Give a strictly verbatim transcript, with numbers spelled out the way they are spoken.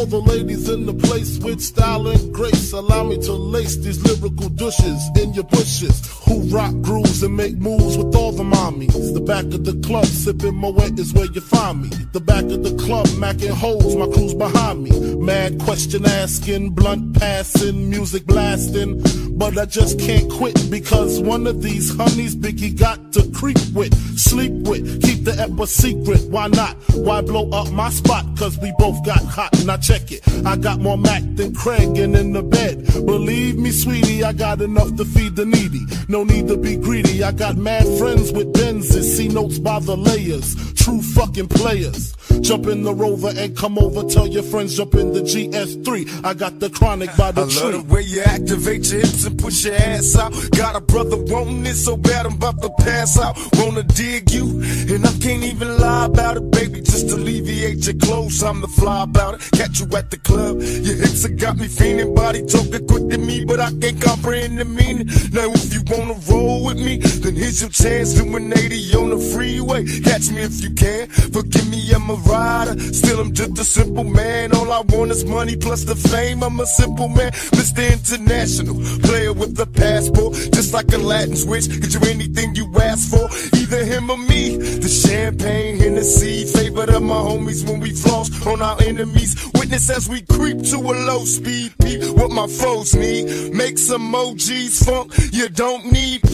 the ladies in the place with style and grace. Allow me to lace these lyrical douches in your bushes, who rock grooves and make moves with all the mommies. The back of the club sipping Moet is where you find me. The back of the club macking holes, my crew's behind me. Mad question asking, blunt passing, music blasting. But I just can't quit because one of these honeys Biggie got to creep with, sleep with, keep the ep a secret. Why not? Why blow up my spot? Cause we both got hot. Now check it, I got more Mac than Craig and in the bed. Believe me, sweetie, I got enough to feed the needy. No need to be greedy, I got mad friends with Benzes, C notes by the layers, true fucking players. Jump in the Rover and come over, tell your friends jump in the G S three. I got the chronic by the I tree. I love the way you activate your hips and push your ass out. Got a brother wanting it so bad I'm about to pass out. Wanna dig you, and I can't even lie about it, baby. Just alleviate your clothes, I'm the fly about it. Catch you at the club, your hips have got me fiending. Body talking quick to me, but I can't comprehend the meaning. Now if you wanna roll with me, then here's your chance. Doing eighty on the freeway, catch me if you can. Forgive me, I'm a rider, still I'm just a simple man. All I want is money plus the fame, I'm a simple man. Mister International, player with the passport, just like a Latin switch, get you anything you ask for, either him or me. The champagne, Hennessy, favorite of my homies when we floss on our enemies. Witness as we creep to a low speed, peep what my foes need. Make some O Gs funk you don't need.